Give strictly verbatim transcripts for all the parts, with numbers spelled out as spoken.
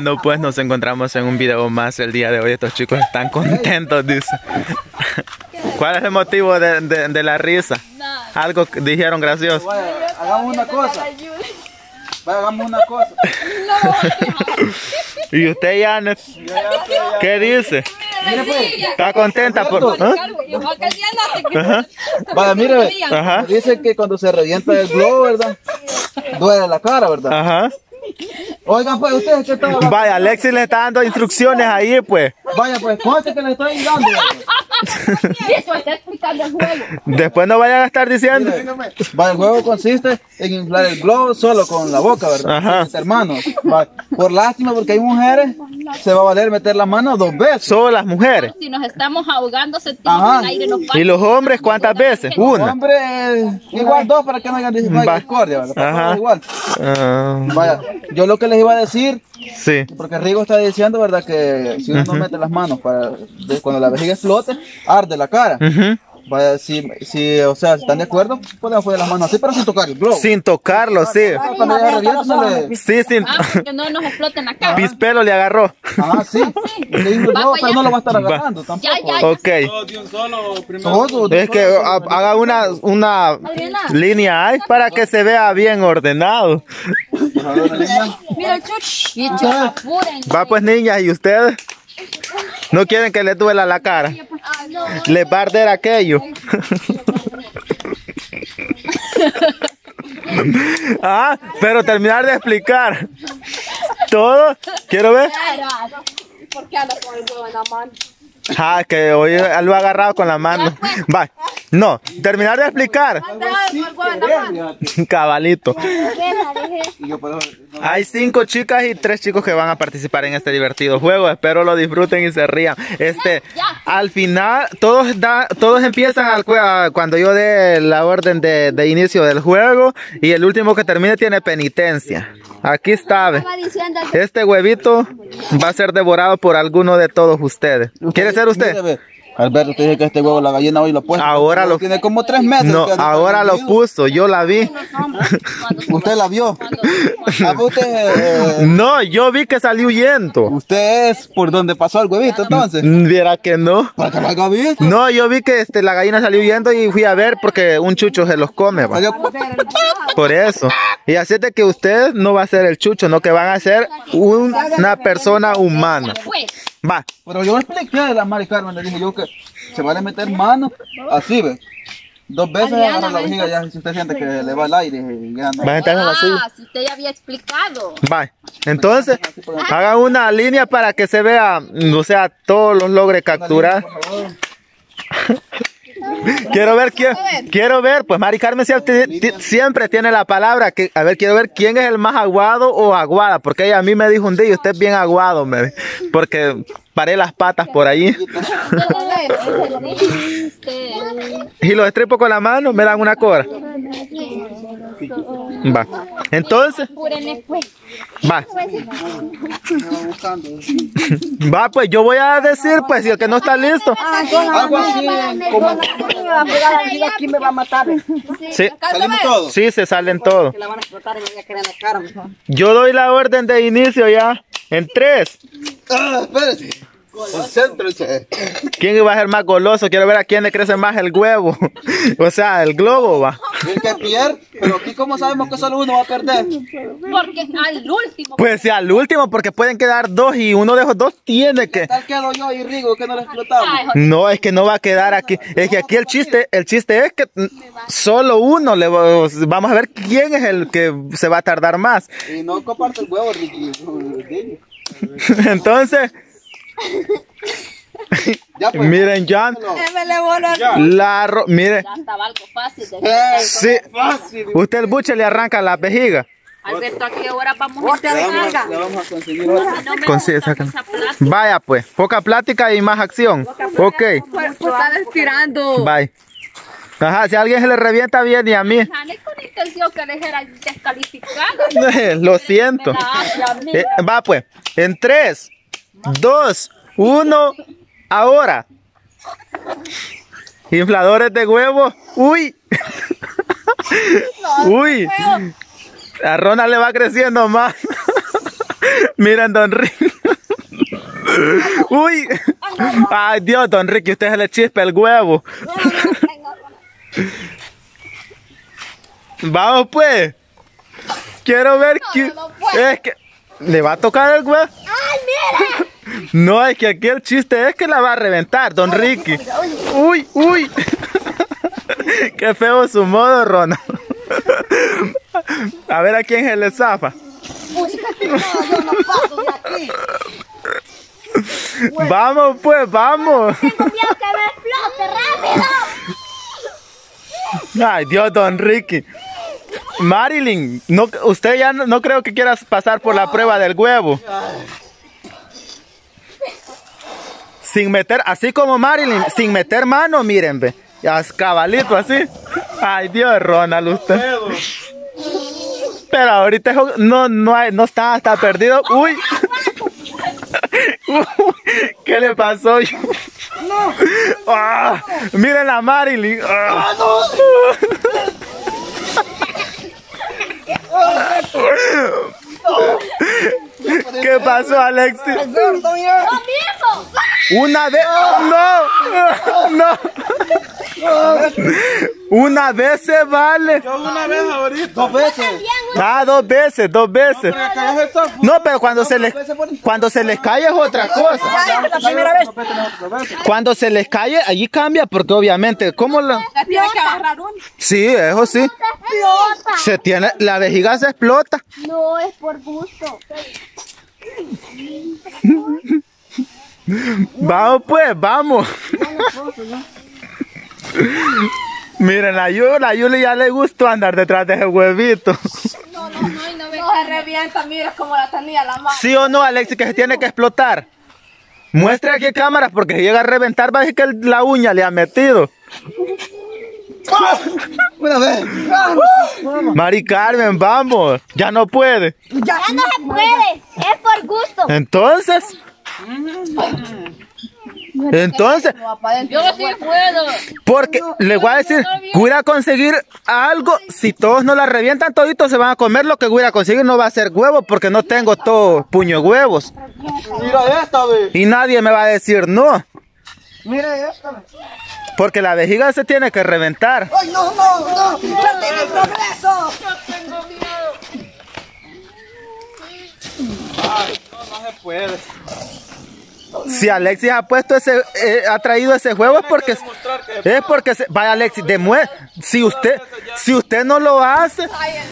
Bueno, pues nos encontramos en un video más el día de hoy. Estos chicos están contentos, dice. ¿Cuál es el motivo de, de, de la risa? Algo que dijeron gracioso. Vaya, hagamos una cosa. Vaya, hagamos una cosa. ¿Y usted, Janet? ¿Qué dice? Mire, pues. ¿Está contenta por...? ¿Ah? Ajá. Vaya, mire, Ajá. dice que cuando se revienta el globo, ¿verdad? Duele la cara, ¿verdad? Ajá. Oigan, pues, ustedes que están hablando. Vaya, Alexis le está dando instrucciones ahí, pues. Vaya, pues, conste que le estoy dando. Eso está explicando el juego. Después no vayan a estar diciendo. Vaya, el juego consiste en inflar el globo solo con la boca, ¿verdad? Ajá. Hermanos, vaya, por lástima, porque hay mujeres, se va a valer meter la mano dos veces. Solo las mujeres. Si nos estamos ahogando, sentimos Ajá. que el aire nos va. ¿Y los hombres cuántas veces? Una. Hombre, igual dos para que no haya dis- no haya Va. discordia, ¿verdad? Para Ajá. todos igual. Ah, Vaya, yo lo que les iba a decir, sí. porque Rigo está diciendo, ¿verdad? Que si uno no mete las manos para de- cuando la vejiga explote, arde la cara. Ujú. Vaya, si, si, o sea, si están de acuerdo, pueden poner las manos así, pero sin tocar el globo. Sin tocarlo, sí. Cuando ya revienta, se le... Sí, sin... Ah, que no nos exploten la cara. Pispelo le agarró. Ajá, sí. Le digo el globo, Va, pero ya. no lo va a estar Va. agarrando tampoco. Ya, ya. Ok. Todo, Es que ha- haga una, una Adriana. línea ahí para que se vea bien ordenado. Mira el chuch. Y chuch, apúrense. Va pues, niñas, ¿y ustedes? ¿No quieren que les duela la cara? Ah, no. Les va a arder aquello. Ah, pero terminar de explicar. Todo, quiero ver. ¿Por qué anda con el huevo en la mano? Ah, que hoy lo ha agarrado con la mano. Va, no, terminar de explicar. Anda con el huevo en la mano. Cabalito. Y yo puedo- no, Hay cinco chicas y tres chicos que van a participar en este divertido juego. Espero lo disfruten y se rían. Este, al final, todos da, todos empiezan al jue- a- cuando yo dé la orden de, de inicio del juego. Y el último que termine tiene penitencia. Aquí está, ve. Este huevito va a ser devorado por alguno de todos ustedes. ¿Quiere ser usted? Mire, ve, Alberto, te dije que este huevo la gallina hoy lo ha puesto. Ahora lo- Tiene como tres meses. No, que ha ahora lo vivido. puso, yo la vi. Usted la vio. Ah, pues usted, eh, No, yo vi que salió huyendo. usted es por donde pasó el huevito, entonces. Viera que no. Para que lo haya visto. No, yo vi que este, la gallina salió huyendo y fui a ver porque un chucho se los come, va. Salió- Por eso. Y así es de que usted no va a ser el chucho, no que van a ser un- una persona humana. Pues, Va. Pero yo le expliqué a la Mari Carmen, le dije yo que se vale meter mano así, ve. Dos veces Adriana, agarra la ven. vejiga ya si usted siente que le va el aire y ya no. Va a entrar en la suya. ah, si usted ya había explicado. Va. Entonces, haga una línea para que se vea, o sea, todos los logre capturar. Por favor. Quiero ver quién, quiero ver, pues Mari Carmen siempre, ti- siempre tiene la palabra, que, a ver, quiero ver quién es el más aguado o aguada, porque ella a mí me dijo un día, usted es bien aguado, me dijo, porque paré las patas por allí, Este, y los estripo con la mano, me dan una cobra. Va, entonces, apúrenle, pues. va, va, pues yo voy a decir, pues, si el que no está listo, Algo así como Aquí me va a matar. sí, salimos todos. sí, se salen todos. La van a explotar y me voy a quedar en la cara. Mejor. Yo doy la orden de inicio ya, en tres. Ah, espérese. Concéntrese. ¿Quién iba a ser más goloso? Quiero ver a quién le crece más el huevo. O sea, el globo va. El que pierde, pero aquí como sabemos que solo uno va a perder. Porque al último. Pues sí, al último, porque pueden quedar dos y uno de esos dos tiene que... Tal quedo yo y Rigo que no le explotamos. Ay, No, es que no va a quedar aquí. Es que aquí el chiste, el chiste es que mm, solo uno le va- vamos a ver quién es el que se va a tardar más. Y no comparte el huevo, Ricky. Entonces, Ya pues. miren, John, Me le voló a... la ro- mire, ya estaba algo fácil. De... Eh, sí, fácil. usted el buche le arranca la vejiga. Alberto, ¿a qué hora vamos a Otra Le descarga. vamos, a- le vamos a conseguir otra. No me Con- gusta sacan. esa plata. Vaya pues, poca plática y más acción. Ok, Pues está respirando. bye. Ajá, si a alguien se le revienta bien y a mí, Jane con intención que les era descalificado. lo siento. Me la hace a mí. Eh, va pues, en tres, dos, uno, ahora. Infladores de huevo. Uy. Uy. A Ronald le va creciendo más. Miren, don Ricky. Uy. Ay, Dios, don Ricky, usted se le chispa el huevo. Vamos, pues. Quiero ver que... Es que... ¿Le va a tocar el huevo? ¡Ay, mira! No, es que aquí el chiste es que la va a reventar, don Ricky. Uy, uy. Qué feo su modo, Ronald. A ver a quién se le zafa. Uy, no, yo no paso de aquí. Vamos, pues, vamos. Tengo miedo que me explote, rápido. Ay, Dios, don Ricky. Marilyn, no, usted ya no, no creo que quiera pasar por la prueba del huevo. Sin meter, así como Marilyn, sin meter mano, miren, ve. Cabalito así. Ay, Dios, Ronald, usted. Pero ahorita no, no, hay, no está, está perdido. Uy. ¿Qué le pasó? No. Ah, miren a Marilyn. Ah. ¿Qué pasó, Alexis? ¡Lo mismo! Una vez. No, no. Una vez se vale. Yo una vez ahorita. Dos veces. Ah, dos veces, dos veces. No, pero cuando se les cuando se les cae es otra cosa. La primera vez. Cuando se les cae, allí cambia, porque obviamente, ¿cómo la? Tiene que agarrar uno. Sí, eso sí. ¡Explota! Se tiene, la vejiga se explota. No, es por gusto. Vamos pues, vamos. Miren, a Yuli, a Yuli ya le gustó andar detrás de ese huevito. No, no, no, y no me... No se revienta, mira cómo la tenía la mano. ¿Sí o no, Alexis, que se tiene que explotar? Muestre aquí cámaras, porque si llega a reventar va a decir que la uña le ha metido. Una vez. Mari Carmen, vamos. Ya no puede. Ya no se puede, es por gusto. Entonces... Entonces, Yo sí puedo. porque le voy a decir, voy a conseguir algo, si todos no la revientan, toditos se van a comer, lo que voy a conseguir no va a ser huevo, porque no tengo todo puño de huevos. Mira esta vez. Y nadie me va a decir no, Mira esta vez. porque la vejiga se tiene que reventar. ¡Ay, no, no, no! ¡Ya tiene progreso! Ay, no, no se puede. Si Alexis ha puesto ese, eh, ha traído ese juego es porque, es porque, se, vaya Alexis, demuestre, si usted, si usted no lo hace,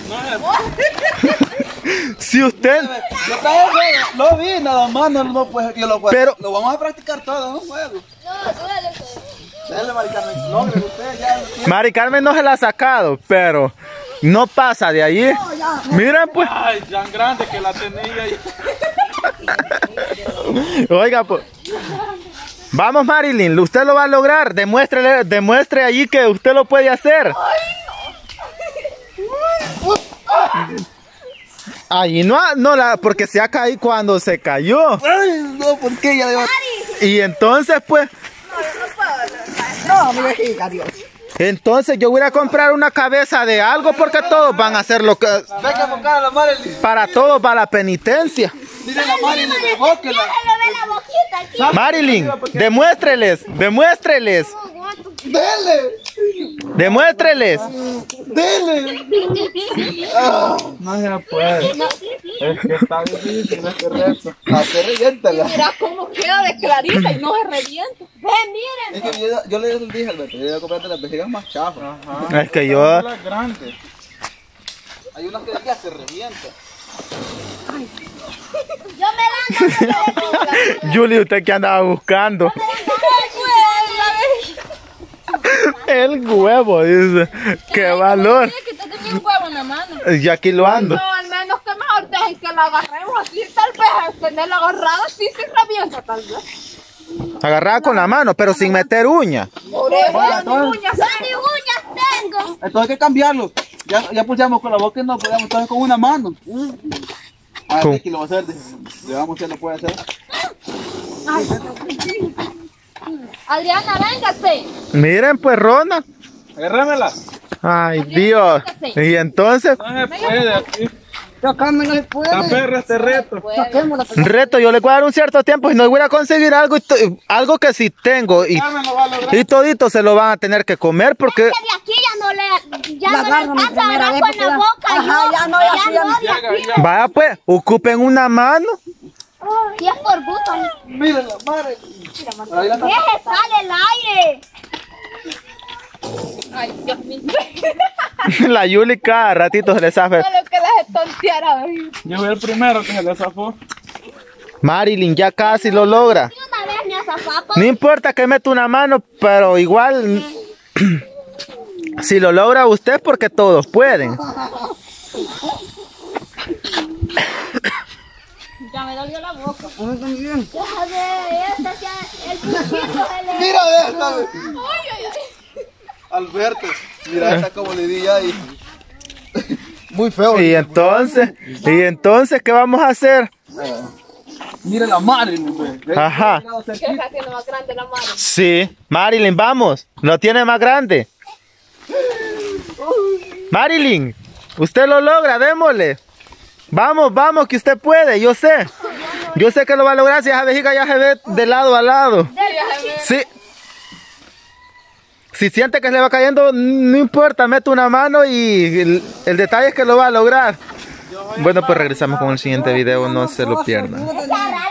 si usted, Yo traje el juego, lo vi nada más, no, no pues, yo lo puedo. Pero- lo vamos a practicar todo, ¿no? Juego. No, duele. Dale, Mari Carmen, logre usted ya. Mari Carmen no se la ha sacado, pero no pasa de allí. Miren pues. Ay, tan grande que la tenía ahí. Oiga, pues. Vamos, Marilyn, usted lo va a lograr. Demuéstrele, demuestre allí que usted lo puede hacer. Allí no, no la, porque se ha caído cuando se cayó. Ay, no, ¿por qué? Ya debo... Y entonces, pues, No, mi vejiga, Dios. entonces yo voy a comprar una cabeza de algo porque todos van a hacer lo que, Ve que enfocar a la Marilyn. para todos va la penitencia. Dile a la Marilyn, enfóquela. Ya se le ve la boquita aquí. Marilyn, demuéstreles, demuéstreles, Dele, demuéstreles. dele. Ah, no se puede. Es que está difícil este reto. Hacer reviéntala. Mira cómo queda de clarita y no se revienta. Ven, miren. Es que yo, yo le dije a Alberto, yo voy a comprarte las vejigas más chafas. Ajá. Es que yo, Las grandes. Hay unas que ya se revientan. Yo me dan Julie, ¿usted qué andaba buscando? El huevo, dice. ¡Qué valor! Que te tenía un huevo en la mano. Y aquí lo ando. No, al menos que mejor dejen que la agarremos así, tal vez tenerla agarrada así se revienta, tal vez. Agarrada con la mano, pero sin meter uña. Por eso Oiga, las entonces- uñas. Yo ni uñas tengo. Entonces hay que cambiarlo. Ya, ya pulsamos con la boca y no podemos entonces con una mano. A ¿Cómo? ver, Ricky lo va a hacer. Le vamos a lo puede hacer. Adriana, véngase. Miren, pues, Rona. Agárramela. Ay, Dios. Y entonces, No se puede así. Acá no se puede. Está perro este reto. Saquémosla. Reto, yo le voy a dar un cierto tiempo y no voy a conseguir algo, y to- algo que sí tengo y, Ya me lo va a lograr. y todito se lo van a tener que comer porque Que de aquí ya no le, ya La no le agarro mi alcanza a primera agarrar vez con porque la ya- boca. Ajá, yo, ya no, ya sí, ya no. de aquí. vaya pues, ocupen una mano. Si es por gusto, Miren la madre. Ahí la está. deje sale el aire. Ay, Dios mío. La Yuli cada ratito se le zafa. Solo que las tonteara. Yo fui el primero que se le zafó. Marilyn ya casi lo logra. Y una vez me azafapa. No importa que meta una mano, pero igual si lo logra usted porque todos pueden. Ya me dolió la boca. Deja de este, ya, el puchito se le... Mira esta. Alberto, mira esta como le di ahí. Muy feo. Y entonces, y entonces, ¿qué vamos a hacer? Mira la madre, güey. Ajá. ¿Qué está haciendo más grande la mano? Sí, Marilyn, vamos. Lo tiene más grande. Marilyn, usted lo logra, démosle. Vamos, vamos, que usted puede, yo sé. Yo sé que lo va a lograr si esa vejiga ya se ve de lado a lado. Sí. Si siente que se le va cayendo, no importa, mete una mano y el, el detalle es que lo va a lograr. Bueno, pues regresamos con el siguiente video, no se lo pierdan. Esa